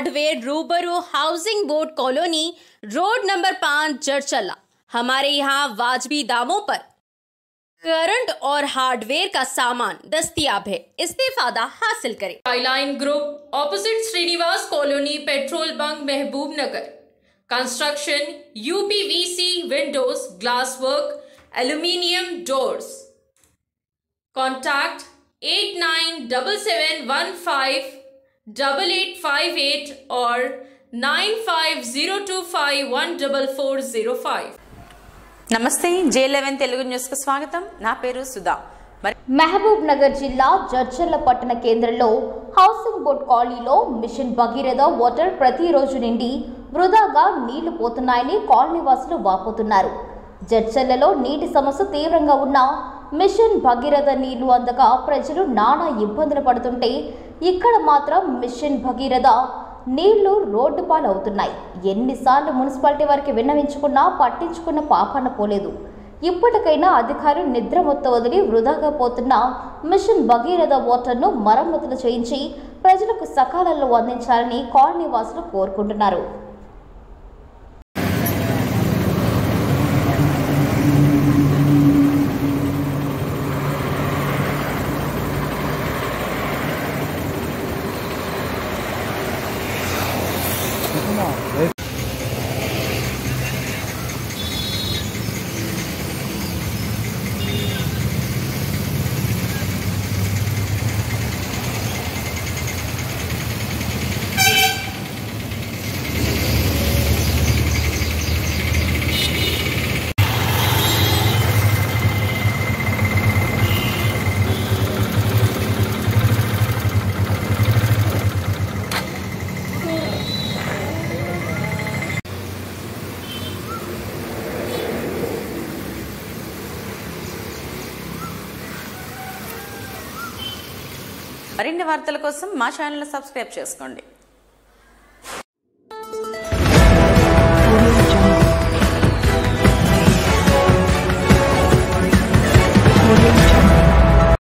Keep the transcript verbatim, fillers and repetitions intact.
Hardware रूबरू housing board colony road number पाँच जड़चला। हमारे यहाँ वाजबी दामों पर करंट और हार्डवेयर का सामान दस्तियाब है। इस्तेफादा हासिल करें। Skyline group, opposite Srinivas colony, petrol bunk, Mahbub Nagar. Construction, UPVC windows, glass work, aluminium doors. Contact eight nine double seven one five double eight five eight और nine five zero two five one double four zero five. నమస్తే J eleven Telugu news కు స్వాగతం। నా పేరు సుధా। మహబూబ్ నగర్ జిల్లా జడ్చర్ల పట్టణ కేంద్రంలో housing board కాలనీలో మిషన్ భగీరథ వాటర్ ప్రతిరోజు నిండి వృధాగా నీళ్లు పోతున్నాయని కాలనీ వాసులు వాపోతున్నారు। జడ్చర్లలో నీటి సమస్య తీవ్రంగా ఉన్న మిషన్ భగీరథ నీళ్లు అందక ప్రజలు నానా ఇబ్బందులు పడుతుంటే ఇక్కడ మాత్రం మిషన్ భగీరథ నీళ్లు రోడ్డు పాలవుతున్నాయి। ఎన్నిసార్లు మున్సిపాలిటీ వారికి విన్నవించుకున్నా పట్టించుకున్న పాపాన పోలేదు। ఇప్పటికైనా అధికారులు నిద్ర మొత్తం వదిలి వృధాగా పోతున్న మిషన్ భగీరథ వాటర్ను మరమ్మతులు చేయించి ప్రజలకు సకాలంలో అందించాలని కాలనీ వాసులు కోరుకుంటున్నారు। మరిన్ని వార్తల కోసం మా ఛానల్ సబ్స్క్రైబ్ చేసుకోండి।